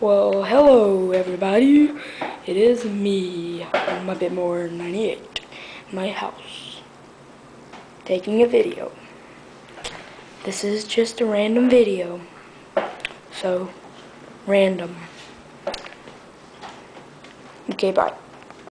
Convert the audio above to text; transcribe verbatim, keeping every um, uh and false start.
Well, hello everybody. It is me, Muppetmore ninety-eight, in my house, taking a video. This is just a random video. So, random. Okay, bye.